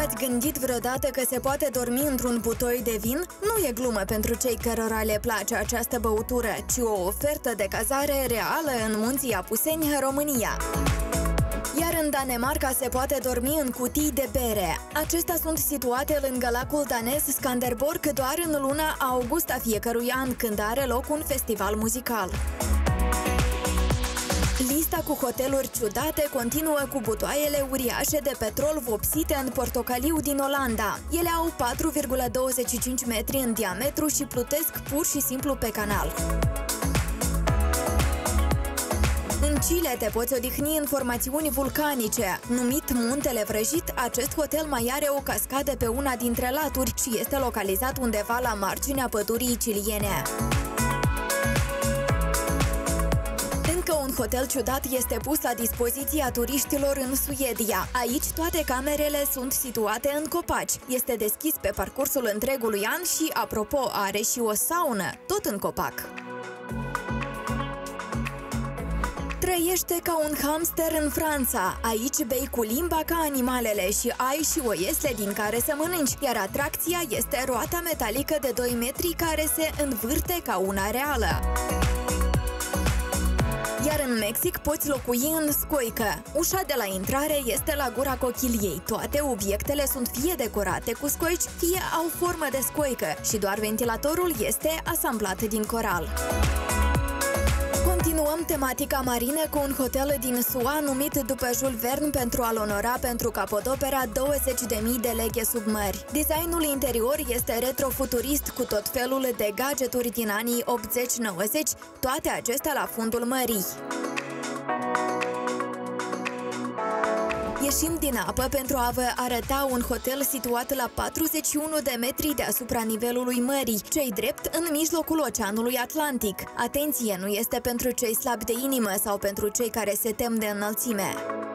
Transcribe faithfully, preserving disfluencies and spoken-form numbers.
V-ați gândit vreodată că se poate dormi într-un butoi de vin? Nu e glumă pentru cei cărora le place această băutură, ci o ofertă de cazare reală în munții Apuseni, România. Iar în Danemarca se poate dormi în cutii de bere. Acestea sunt situate lângă lacul danez Skanderborg doar în luna august a fiecărui an, când are loc un festival muzical. Lista cu hoteluri ciudate continuă cu butoaiele uriașe de petrol vopsite în portocaliu din Olanda. Ele au patru virgulă douăzeci și cinci metri în diametru și plutesc pur și simplu pe canal. În Chile te poți odihni în formațiuni vulcanice. Numit Muntele Vrăjit, acest hotel mai are o cascadă pe una dintre laturi și este localizat undeva la marginea pădurii chiliene. Încă un hotel ciudat este pus la dispoziția turiștilor în Suedia. Aici toate camerele sunt situate în copaci. Este deschis pe parcursul întregului an și, apropo, are și o saună, tot în copac. Trăiește ca un hamster în Franța. Aici bei cu limba ca animalele și ai și o iesle din care să mănânci, iar atracția este roata metalică de doi metri care se învârte ca una reală. Iar în Mexic poți locui în scoică. Ușa de la intrare este la gura cochiliei. Toate obiectele sunt fie decorate cu scoici, fie au formă de scoică și doar ventilatorul este asamblat din coral. Continuăm tematica marină cu un hotel din S U A numit după Jules Verne pentru a-l onora pentru capodopera douăzeci de mii de leghe sub mări. Designul interior este retrofuturist cu tot felul de gadgeturi din anii optzeci nouăzeci, toate acestea la fundul mării. Ieșim din apă pentru a vă arăta un hotel situat la patruzeci și unu de metri deasupra nivelului mării, cei drept în mijlocul Oceanului Atlantic. Atenție, nu este pentru cei slabi de inimă sau pentru cei care se tem de înălțime.